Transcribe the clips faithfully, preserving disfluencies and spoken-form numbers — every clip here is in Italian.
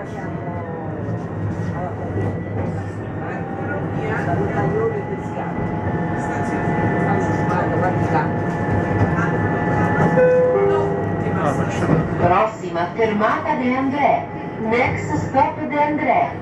Prossima fermata De André. Next stop De André.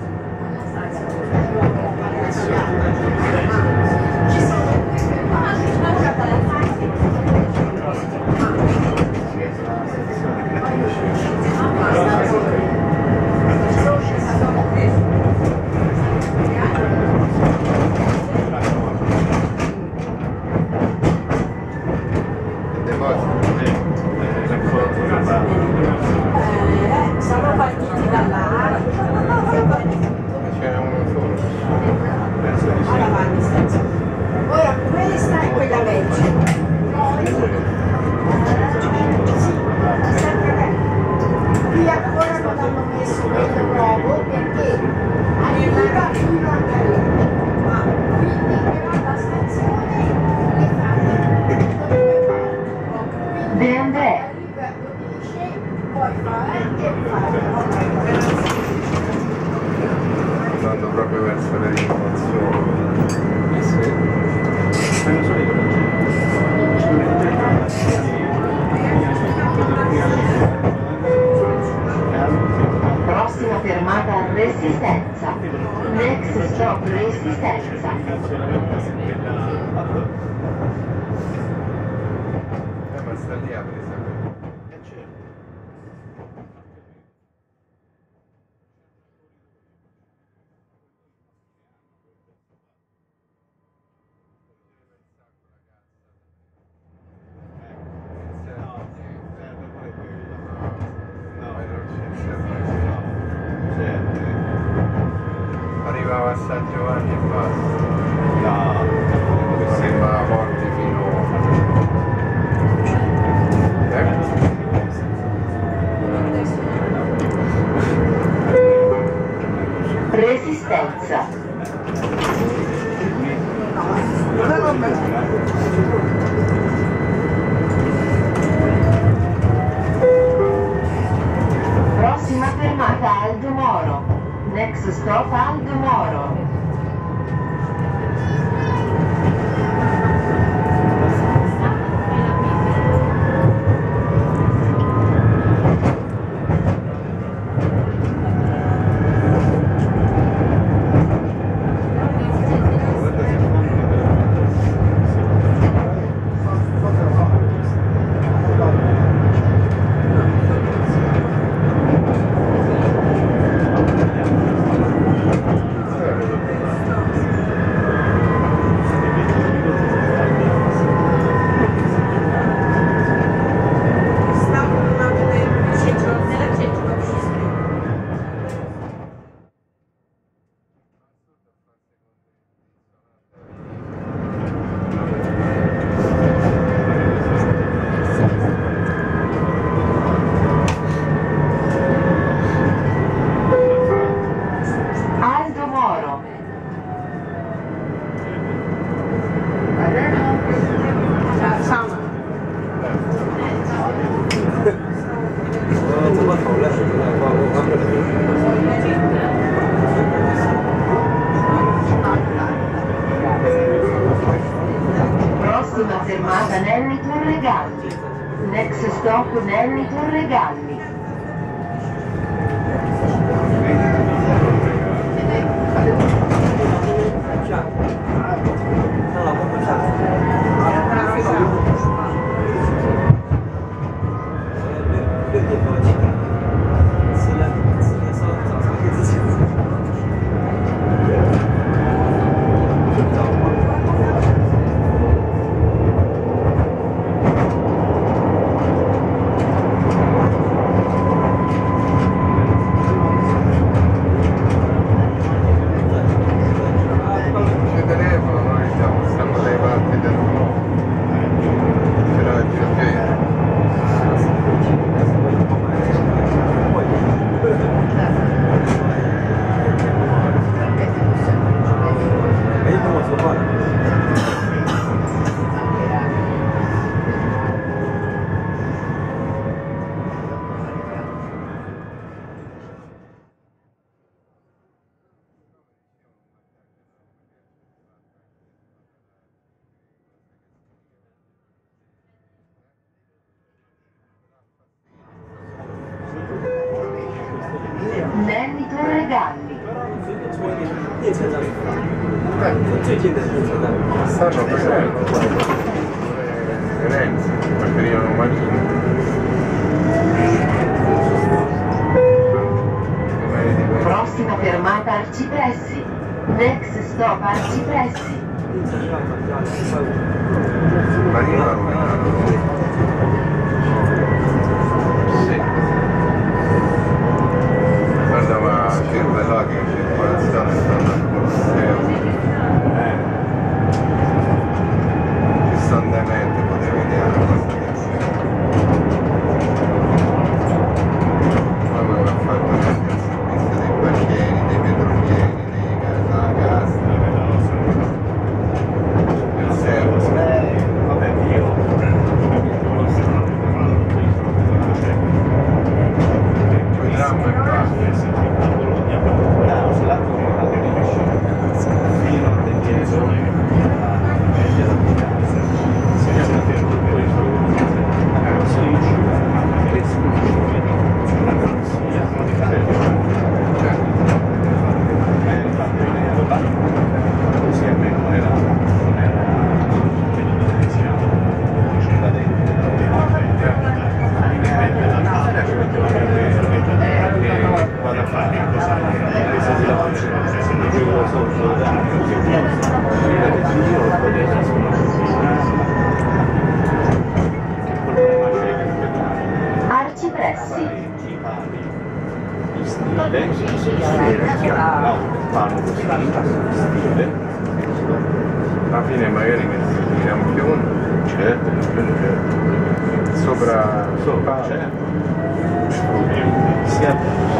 Siamo partiti da là. C'era uno solo. Ora questa è quella vecchia. Qui ancora non hanno messo quello nuovo perché arriva fino a Calais. Ma quindi però la stazione le fanno dove va. De André. Arriva dodici, poi fa e fa. Andando proprio verso le rimozioni. Eh sì. Ma non so io. Prossima fermata Resistenza. Next stop Resistenza. Eh, ma sta lì a presa. Arrivava a San Giovanni e basta. No, che sembrava forte fino Resistenza. Prossima fermata Aldo Moro. Next stop Aldo Moro. Prossima fermata Nenni Torregalli. Next stop Nenni Torregalli. Nelli Torregalli. 列车站，最近的列车站。 stanno facendo Renzi, preferivano Marino. Prossima fermata Arcipressi. Next stop Arcipressi. Marino a Romano. Sì. Guarda, ma cervellati in circolazione stanno al Colosseo. Costantemente potevi vedere questa canzone. Ma aveva fatto anche il servizio dei banchieri, dei petrolieri, dei gas, il servo. Vabbè, io. Poi tram e basta. Arcipressi. Alla fine magari metti il campione, certo, il campione certo. Sopra, sopra, certo. Si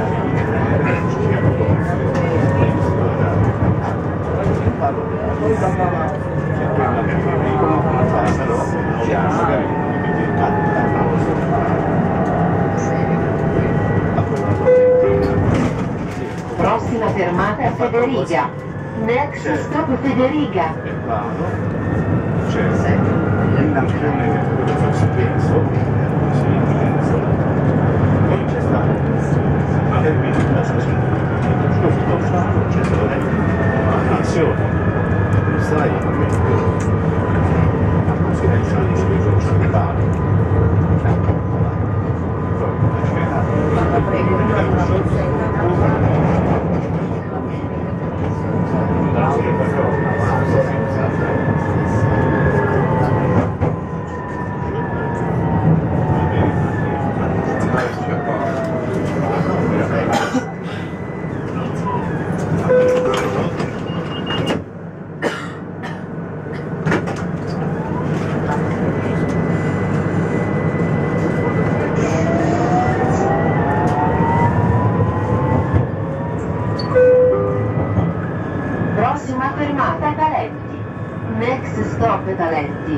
Prossima fermata Federiga. Next stop Federiga. c'è il lampione che è quello sospeso, sì, penso. Non c'è stato. Ma che mi cosa c'è? C'è stato attenzione. Non sai come si pensa di sviluppo centrale. Prossima fermata Talenti. Next stop Talenti.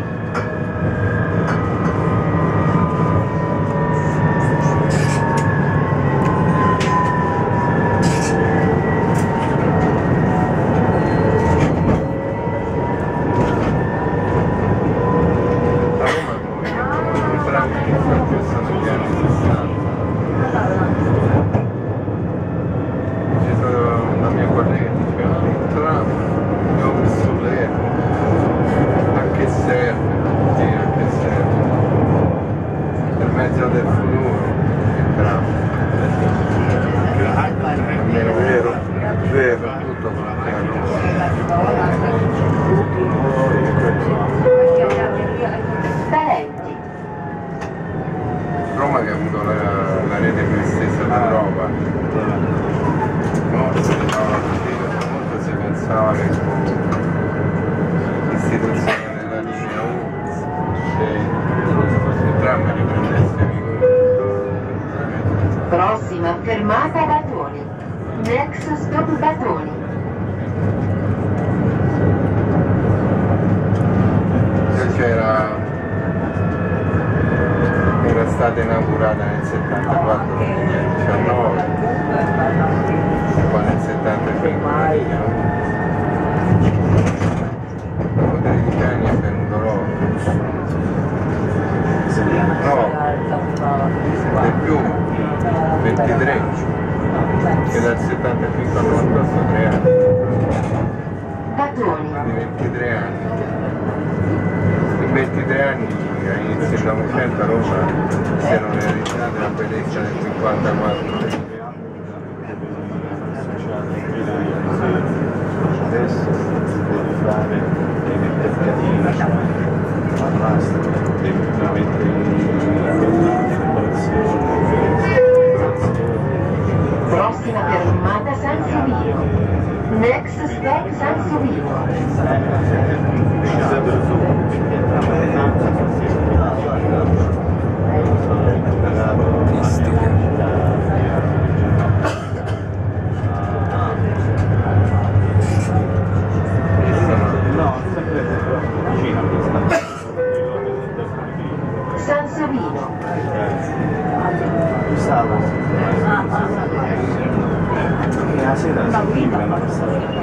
Roma che ha avuto la, la rete più estesa d'Europa. No, molto si pensava che con l'istituzione della linea U il tram riprendesse vigore. Prossima fermata Batoni. Next stop Batoni. C'era era stata inaugurata nel settantaquattro duemiladiciannove, poi nel settantacinque la linea U. Dopo tredici anni è venuto l'oro. No, di più, ventitré. che dal settantacinque al novantotto tre anni. Patoni. Di ventitré anni. In ventitré anni all'inizio del Novecento a Roma si erano realizzate la bellezza del cinquantaquattro. Adesso devi fare dei tentativi, ma basta, devi mettere in preparazione. Prossima fermata San Savino. Next stop San Savino. San Savino. La sera si libera ma stava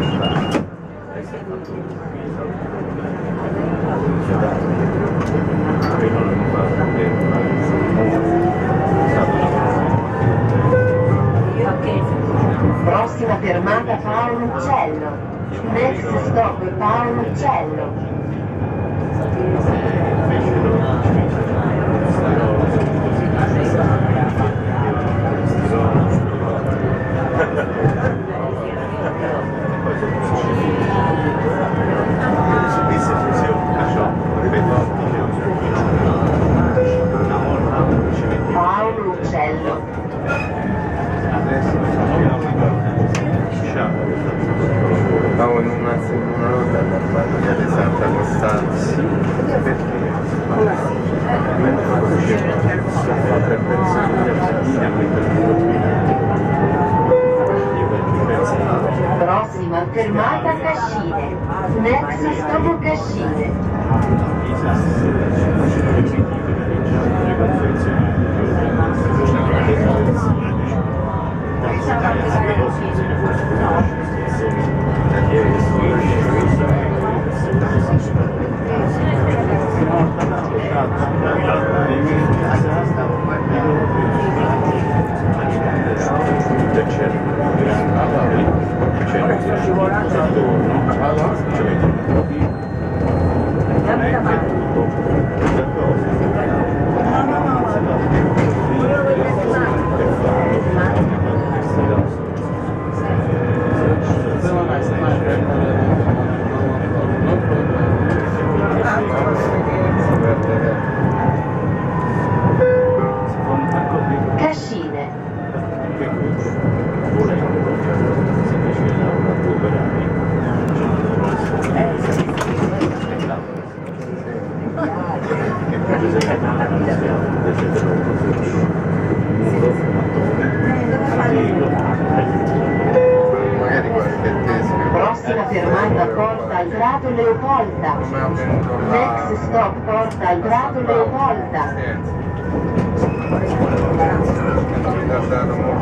Prossima fermata Paolo Uccello. Next stop Paolo Uccello. Paolo Uccello. Stavo in una, in una lotta alla batteria di Santa Costanza. Perché? Tre Prossima fermata Cascine. Next stop Cascine. Cascine. magari qualche tessera. Prossima fermata Porta al Prato Leopolda. Come è avvenuto là? Next stop Porta al Prato Leopolda. Hanno ritardato molto.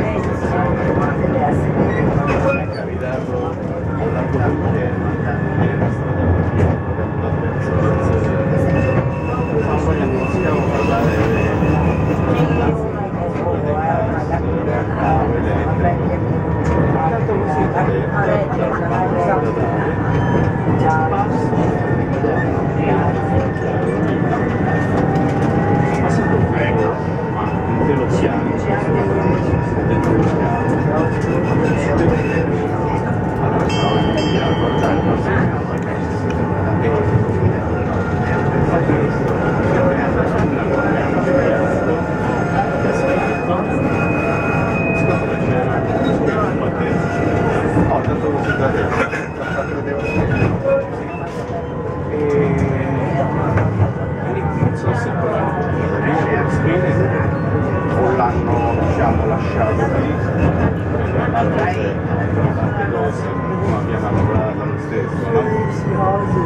O l'hanno, diciamo, lasciato lì, altre tante cose, ma abbiamo lavorato lo stesso, no?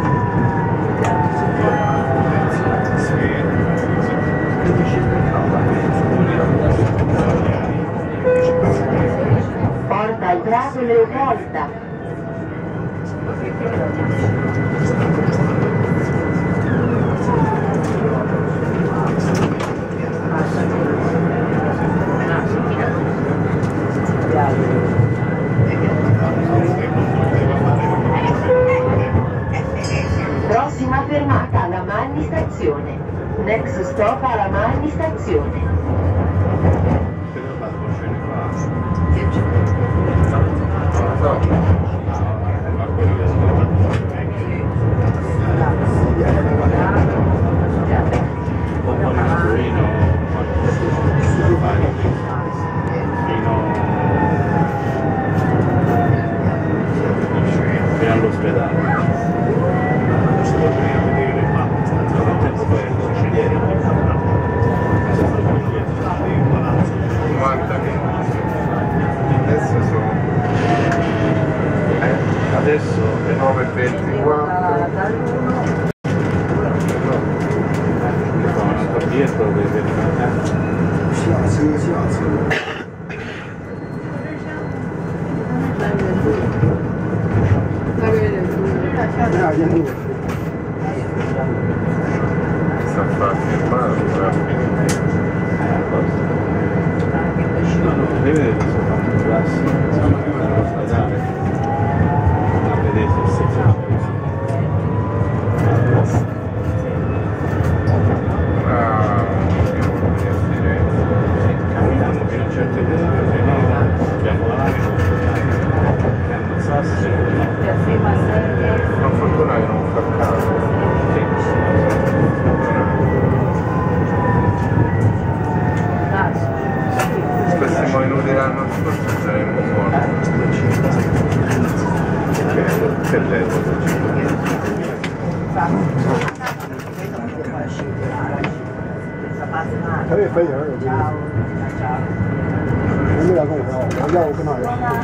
Porta al Prato Leopolda. stazione. Next stop Alamanni stazione. Se ne fa due scene qua. Ma quello che ascolta. Un po' di Torino, fino all'ospedale. Si può venire a vedere, ma non tempo per scegliere. novanta minuti. Adesso sono eh, Adesso le nove e ventiquattro. dietro vedere si alza, si alza. Sta a fare firmare un traffico. deve vedere se fa un classe nello stradale a vedere se si c'è. Camminiamo fino a un certo punto, se no abbiamo la macchina che ammazzasse. Per fortuna che non fa caso. Se stessimo venuti l'anno scorso saremmo morti. Che bello. 可以飞人儿，我觉得。人家跟我要，我要我跟他要。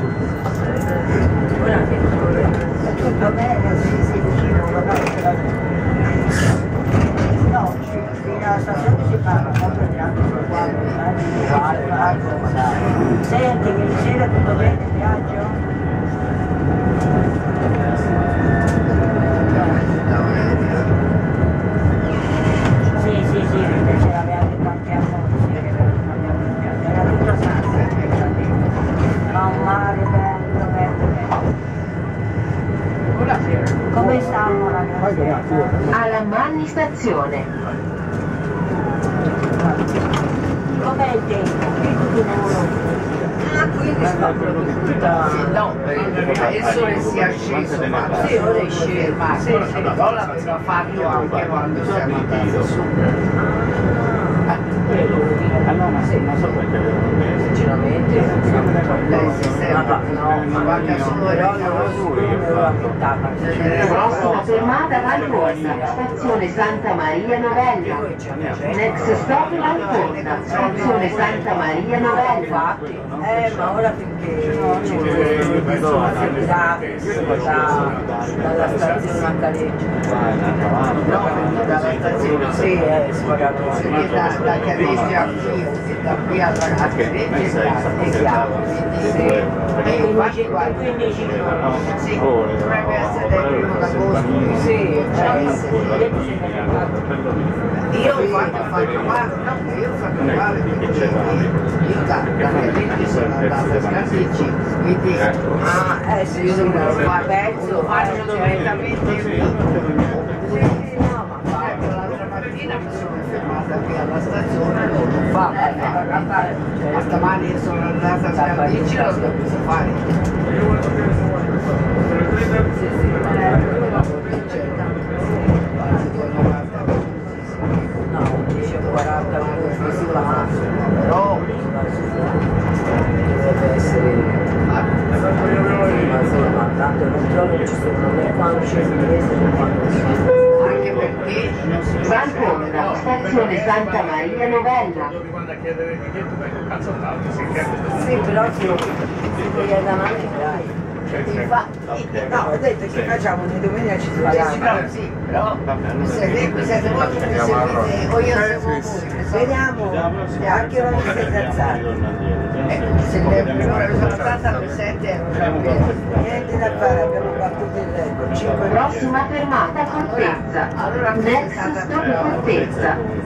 Tutto bene, sì, sì, vicino, no, fino alla stazione si parla, poi prendiamo sul quadro, senti che di sera tutto bene il viaggio? Sì, sì, sì, perché ce l'aveva detto anche a noi, sì, che era tutto santo, ma un mare bello, bello, bello. Come stiamo ragazzi? Alamanni stazione. Com'è il tempo? Qui tutto volo. Ah, quindi sta proprio tutta... No, il sole si è sceso, ma sì, ora è sceso, ma sì, sì, l'aveva fatto anche quando siamo andati su. Ah no, ma sì, non so perché Sinceramente, lei si sembra, no, ma guarda solo il Prossima fermata Valcorna, stazione Santa Maria Novella. Next stop Valcorna, stazione Santa Maria Novella. Eh, ma ora finché c'è dalla stazione a Careggio. dalla stazione, Sì, è spagato. perché da, da Careggio a qui e da qui a Careggio è chiaro, quindi e infatti guarda, quindici giorni. sì, dovrebbe essere del primo d'agosto, Sì, cioè, io Io quando ho fatto male, no, io ho fatto male perché io da Careggio sono andata a Scandicci, quindi Ah, eh sì, io sì, non lo lo faccio, faccio, lo faccio direttamente io. Sì, no, ma fa. Ecco, l'altra mattina mi sono fermata qui alla stazione, non l'ho fatta, ma stamani sono andata a Scandicci, l'ho dovuto fare. Sì, sì, no, dice quaranta minuti sulla macchina, Però dovrebbe essere ma insomma, tanto non trovo che ci sono né quando c'è il mese né quando c'è. anche perché non si Valcorna, stazione Santa Maria Novella. Sì, però se quelli davanti dai. infatti, No, ho detto che facciamo ogni domenica ci spariamo. sì, però se lei siete voi che mi seguite o io seguo voi, Vediamo anche ora che siete alzati. se lei ora sono stata per sette euro. Niente da fare, abbiamo battuto il record. cinque Prossima fermata Fortezza. Next stop Fortezza.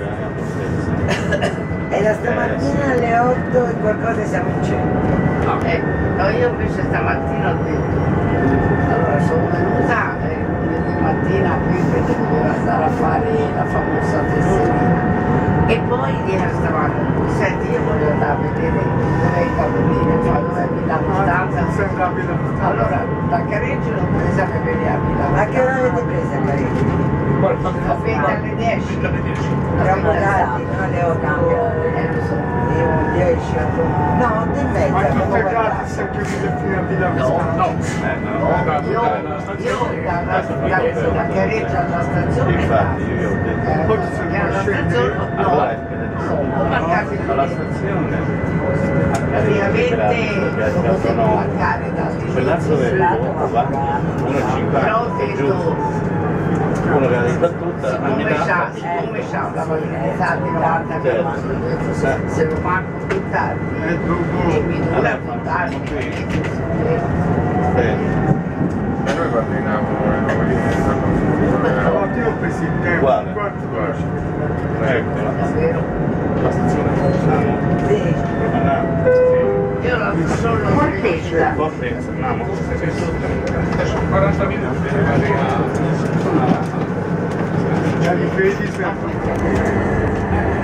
E da stamattina alle otto e qualcosa siamo in centro. Eh, no, io invece stamattina ho detto, allora sono venuta, eh, mattina qui perché doveva stare a fare la famosa tesserina. E poi ieri stavamo, senti io voglio andare a vedere dove il capolino, cioè dove è Villa Costanza. Allora da Careggio l'ho presa per venire a Villa. Ma che ora avete preso a Careggio? La venti alle dieci. Siamo tardi, non le ho cambiate. Eh lo so. Io dieci, no, otto e mezza. Ma tutte gratis anche fino a Villa Costanza? No, io, io da, da, da, da Careggio alla stazione Infatti io ho detto, eh, Poi ci sono alla stazione no, no, marcati alla stazione praticamente lo potevo marcare da quell'altro dove va uno però ho cinquanta è giusto, detto uno che la detto tutta a come Milano c'ha come c'ha la validità di quaranta che quando ho detto se, se lo manco più tardi e mi dura contare E noi parliamo stamattina ho preso il tempo, Quale? quarto quarto. eccola davvero la stazione io la solo Fortezza. Fortezza, andiamo quaranta minuti. Già li vedi sempre.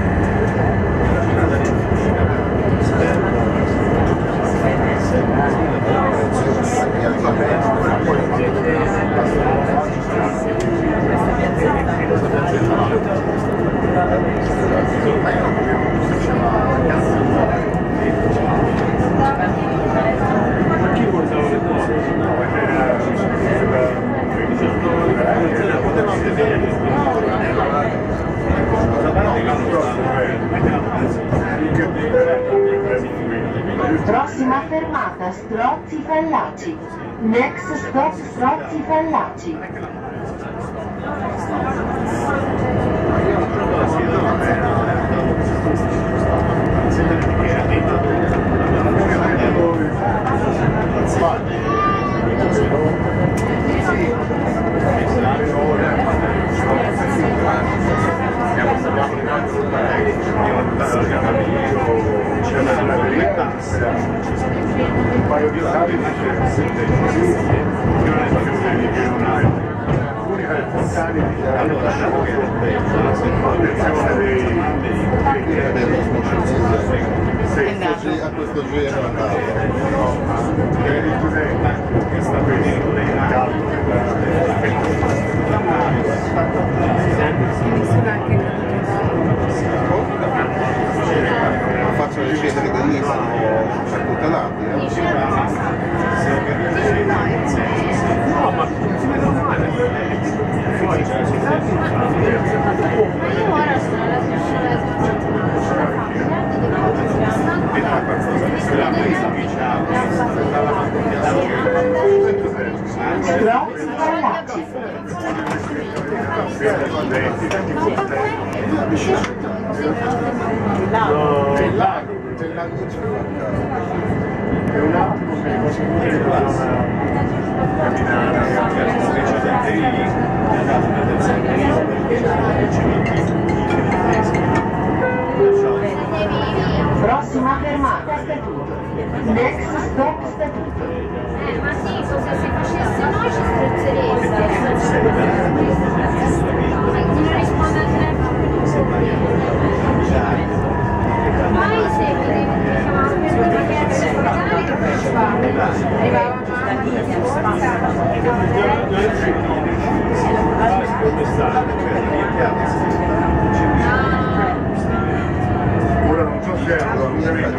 Prossima fermata Strozzi Fallaci. Next stop Strozzi Fallaci. Un paio di lavi l'unica del Fontani allora lasciamo che l'attenzione dei a questo giro è andato. dei studenti che sta venendo dei Faccio ricevere degli accutelati, eh? no, ma meno male. Poi c'è Strozzi Fallaci. C'è il lago, c'è il lago è un attimo che cose buone devono Prossima fermata Statuto. Next stop Statuto. Eh, ma sì, cosa se facesse noi ci strozzereste. Non risponde al telefono. Poi se diciamo per che ospedale che ci fa? Arrivava ora non so se è assolutamente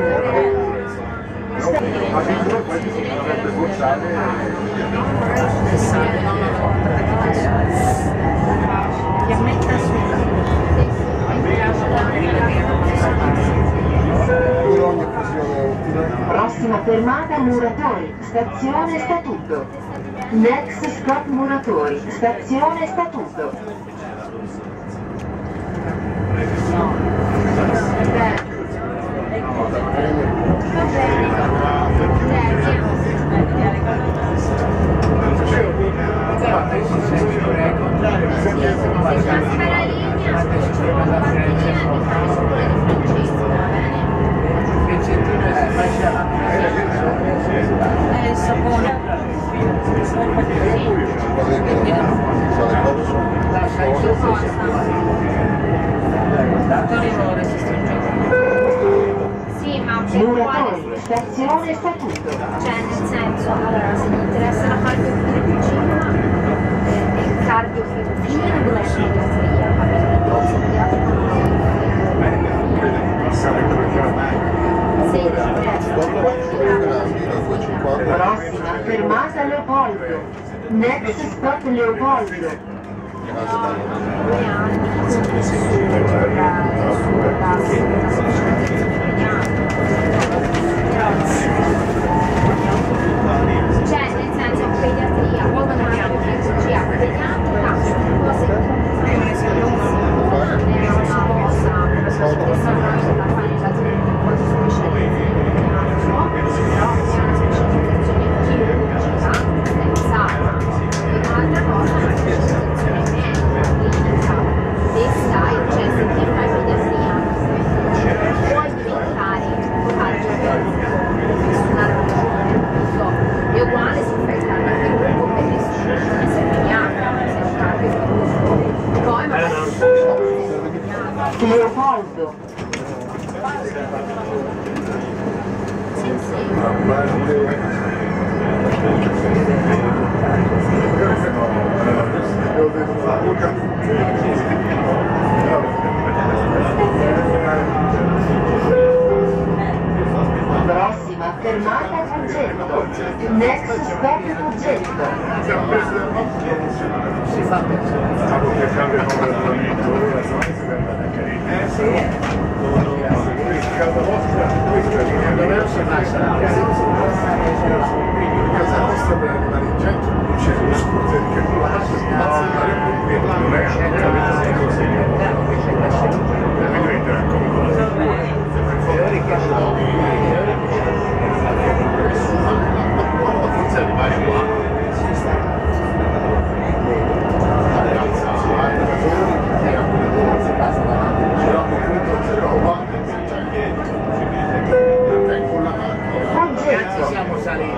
ma sicuro questo si potrebbe portare che metta su. Prossima fermata Muratori. Stazione Statuto. Next stop Muratori. Stazione Statuto. Eh, il sapone. Muratori, stazione statuto. Cioè, nel senso, allora, se mi interessa la cardiochirurgia, eh, il cardiochirurgia dove è la pediatria, capito? Prossima fermata Leopoldo. Next stop Leopoldo. Cioè, nel senso, pediatria, o una chirurgia pediatrica, cose che non è una cosa che sono la fare la quasi specializzazione, però è una specializzazione chirurgica pensata, e un'altra cosa è una specializzazione medica, clinica, se stai, cioè se ti fai pediatria, puoi diventare cardiochirurgo, nessuna ragione, non so, è uguale se fai il cardiochirurgo per l'istituzione pediatrica, se un cardiochirurgo, poi magari Leopoldo. sì, sì. Prossima fermata Fuggetto. Next stop Fuggetto. Si fa Stavo cercando di casa vostra, questa linea diversa casa nostra per animare in centro non c'è uno scooter che non la lascia spazzare non è assolutamente così vedete è come forse arrivare qua siamo saliti,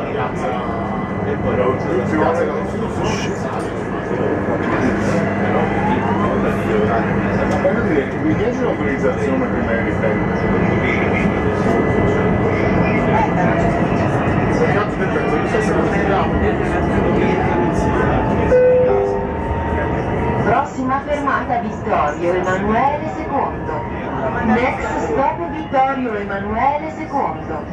mi piace l'autorizzazione per me riprendere. Prossima fermata Vittorio Emanuele secondo. Next stop Vittorio Emanuele secondo.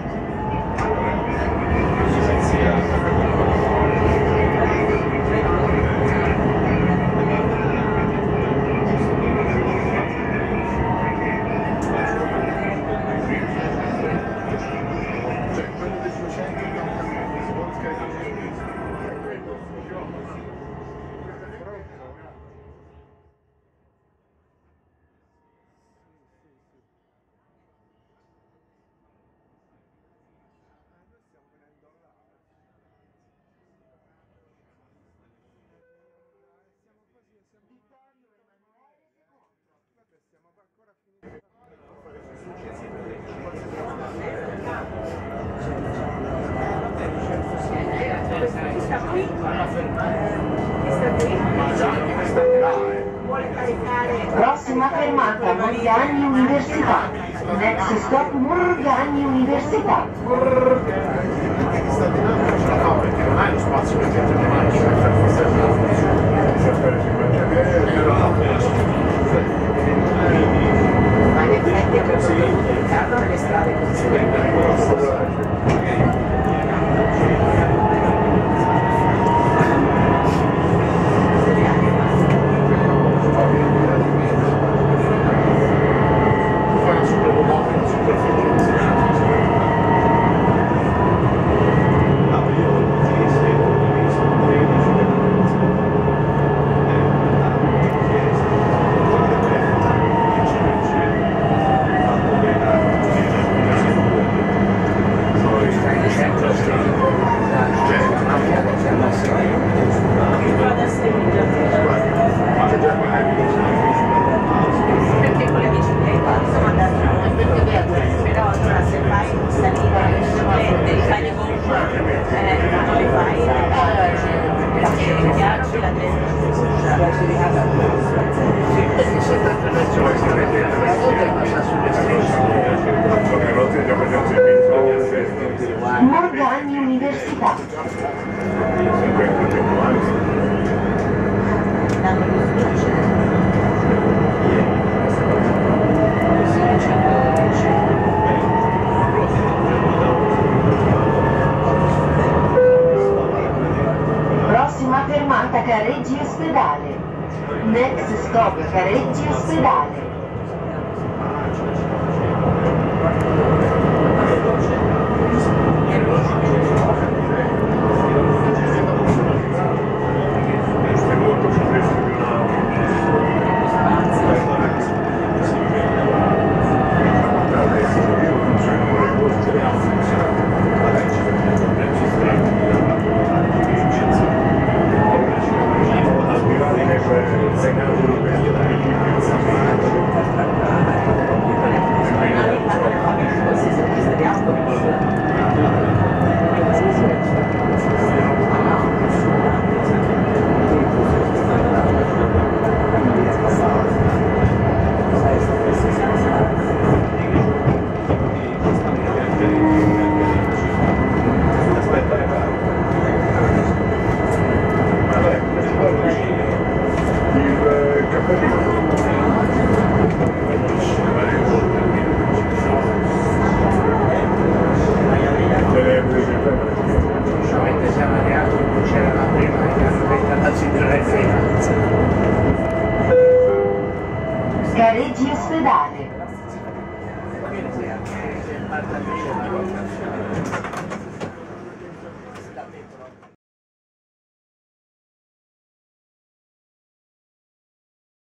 Prossima fermata Morgagni Università. Next stop Morgagni Università. Perché non hai lo spazio per mettere le mani, cioè per ma in effetti abbiamo pubblicato nelle strade così. Morgagni Università. Prossima fermata Careggi Ospedale. Next stop Careggi Ospedale. Careggi Ospedale.